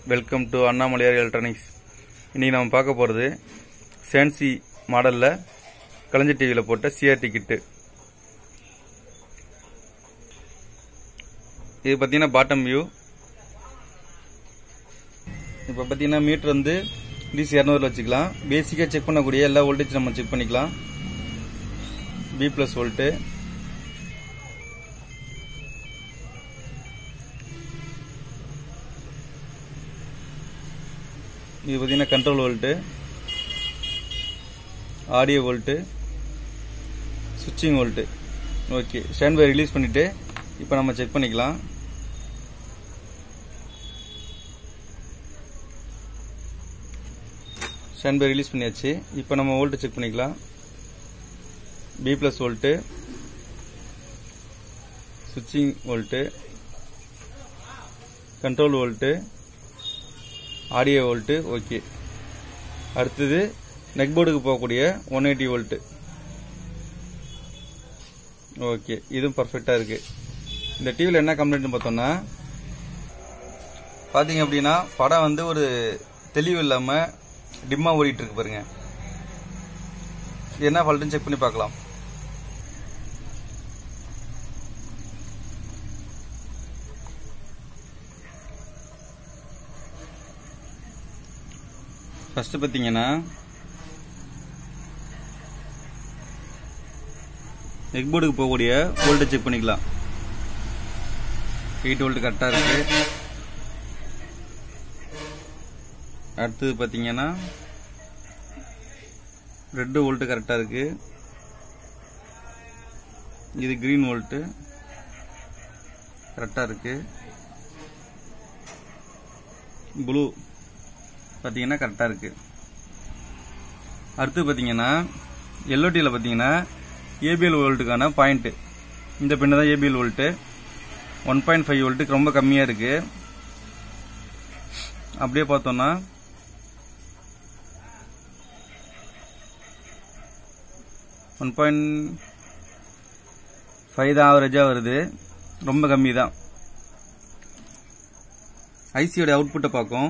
Welcome to Annamalaiyar electronics. இன்னைக்கு நம்ம பார்க்க போகிறது சான்சி மாடலில் கலைஞர் டிவியில் போட்ட சிஆர்டி கிட்டு. இது பார்த்தீங்கன்னா பாட்டம் வியூ. இப்போ பார்த்தீங்கன்னா மீட்டர் வந்து டிசி 200 வச்சுக்கலாம். பேசிக்காக செக் பண்ணக்கூடிய எல்லா வோல்டேஜ் நம்ம செக் பண்ணிக்கலாம். B+ வோல்ட்டு, இது பார்த்தீங்கன்னா கண்ட்ரோல் வோல்ட்டு, ஆடியோ வோல்ட்டு, சுவிட்சிங் volt. Okay, stand by release பண்ணிவிட்டு இப்போ நம்ம செக் பண்ணிக்கலாம். ஸ்டாண்ட் பை ரிலீஸ் பண்ணியாச்சு. இப்போ நம்ம வோல்ட்டு செக் பண்ணிக்கலாம். B+ வோல்ட்டு, சுவிட்சிங் volt, control volt, audio volt. Okay, அடுத்தது நெக் போர்டுக்கு போகக்கூடிய 180 வோல்ட்டு. ஓகே, இதுவும் பர்ஃபெக்டாக இருக்கு. இந்த டிவியில் என்ன கம்ப்ளைண்ட்னு பார்த்தோம்னா, பார்த்தீங்க அப்படின்னா படம் வந்து ஒரு தெளிவு இல்லாமல் டிம்மாக ஓடிட்டு இருக்கு பாருங்க. இது என்ன ஃபால்ட்டுன்னு செக் பண்ணி பார்க்கலாம். ஃபர்ஸ்ட் பார்த்தீங்கன்னா நெக் போர்டுக்கு போகக்கூடிய வோல்டேஜ் செக் பண்ணிக்கலாம். 8 வோல்ட் கரெக்டாக இருக்கு. அடுத்தது பார்த்தீங்கன்னா 2 வோல்ட் கரெக்டாக இருக்கு. இது கிரீன் வோல்ட்டு கரெக்டாக இருக்கு. ப்ளூ பார்த்தீங்கன்னா கரெக்டாக இருக்கு. அடுத்து பார்த்தீங்கன்னா எல்ஓடியில் பார்த்தீங்கன்னா ஏபிஎல் வோல்ட்டுக்கான பாயிண்ட், இந்த பின்னு தான் ஏபிஎல் வோல்ட்டு. 1.5 வோல்ட்டுக்கு ரொம்ப கம்மியாக இருக்கு. அப்படியே பார்த்தோம்னா 1.5 தான் ஆவரேஜாக வருது, ரொம்ப கம்மி தான். ஐசியோட அவுட்புட்டை பார்க்கும்.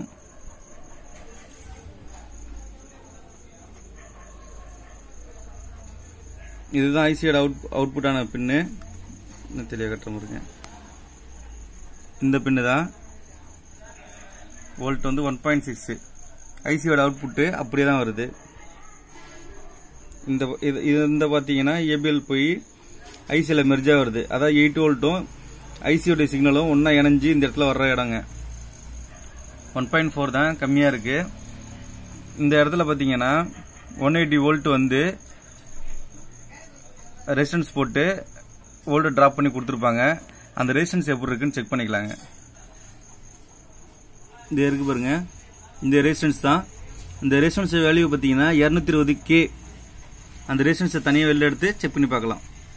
இதுதான் ஐசியோட அவுட்புட்டான பின்னு. இன்னும் தெளிவாக கட்டுற மாதிரி இந்த பின்னு தான். வோல்ட் வந்து 1.6. ஐசியோட அவுட்புட்டு அப்படியே தான் வருது. இந்த பார்த்தீங்கன்னா ஏபிஎல் போய் ஐசியில் மெர்ஜாக வருது. அதாவது 8 வோல்ட்டும் ஐசியோட சிக்னலும் ஒன்றா இணைஞ்சு இந்த இடத்துல வர்ற இடங்க. 1.4 தான் கம்மியாக இருக்கு. இந்த இடத்துல பார்த்தீங்கன்னா 180 வோல்ட் வந்து ரெசிஸ்டன்ஸ் போட்டு வோல்ட் டிராப் பண்ணி கொடுத்துருப்பாங்க. அந்த ரெசிஸ்டன்ஸ் எப்படி இருக்குன்னு செக் பண்ணிக்கலாங்க. இது இருக்கு பாருங்க, இந்த ரெசிஸ்டன்ஸ் தான். இந்த ரெசிஸ்டன்ஸ் வேல்யூ பார்த்தீங்கன்னா 220K. அந்த ரெசிஸ்டன்ஸை தனியாக வெளில எடுத்து செக் பண்ணி பார்க்கலாம்.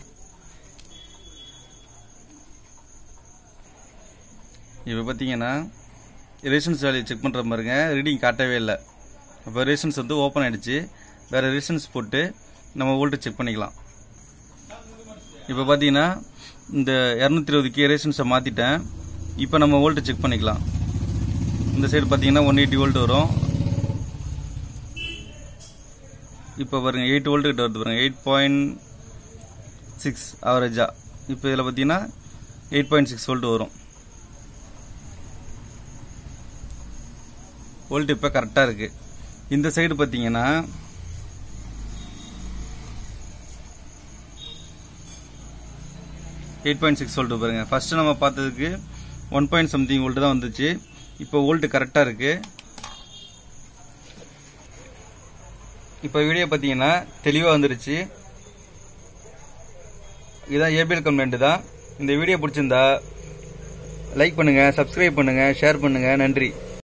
இப்போ பார்த்தீங்கன்னா ரெசிஸ்டன்ஸ் வேல்யூ செக் பண்ணுற பாருங்க, ரீடிங் காட்டவே இல்லை. அப்போ ரெசிஸ்டன்ஸ் வந்து ஓப்பன் ஆயிடுச்சு. வேற ரெசிஸ்டன்ஸ் போட்டு நம்ம வோல்ட் செக் பண்ணிக்கலாம். இப்போ பார்த்தீங்கன்னா இந்த 220K ரெசிஸ்டன்ஸை மாற்றிட்டேன். இப்போ நம்ம வோல்ட் செக் பண்ணிக்கலாம். இந்த சைடு பார்த்தீங்கன்னா 180 வோல்ட் வரும். இப்போ பாருங்க 8 வோல்ட் கிட்ட வருது பாருங்க, 8.6 ஆவரேஜா. இப்போ இதில் பார்த்தீங்கன்னா 8.6 வோல்ட் வரும். வோல்ட் இப்போ கரெக்டாக இருக்கு. இந்த சைடு பார்த்தீங்கன்னா 8.6 வோல்ட் பாருங்க. ஃபர்ஸ்ட் நம்ம பார்த்ததுக்கு 1.something வோல்ட் தான் வந்துச்சு. இப்போ வோல்ட் கரெக்டா இருக்கு. இப்போ வீடியோ பார்த்தீங்கன்னா தெளிவாக வந்துருச்சு. இதான் ஏபிஎல் கம்ப்ளைண்ட் தான். இந்த வீடியோ பிடிச்சிருந்தா லைக் பண்ணுங்க, சப்ஸ்கிரைப் பண்ணுங்க, ஷேர் பண்ணுங்க. நன்றி.